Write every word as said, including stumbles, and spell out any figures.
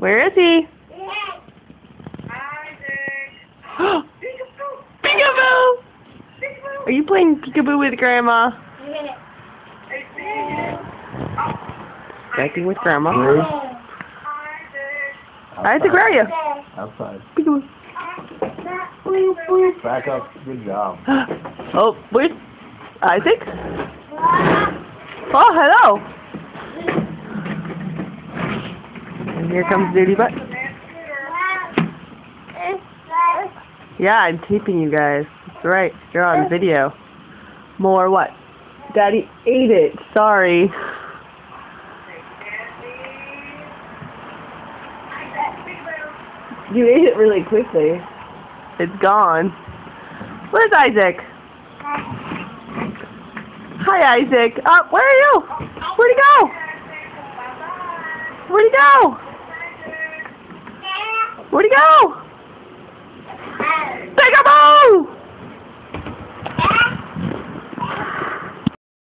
Where is he? Peekaboo! Are you playing peekaboo with Grandma? Acting with Grandma. Bruce? Isaac, where are you? Outside. Peekaboo. Back up. Good job. Oh, where's Isaac? Oh, hello. And here comes Dirty Butt. Yeah, I'm taping you guys. That's right. You're on video. More what? Daddy ate it. Sorry. You ate it really quickly. It's gone. Where's Isaac? Hi, Isaac. Oh, where are you? Where'd he go? Where'd he go? Where'd he go?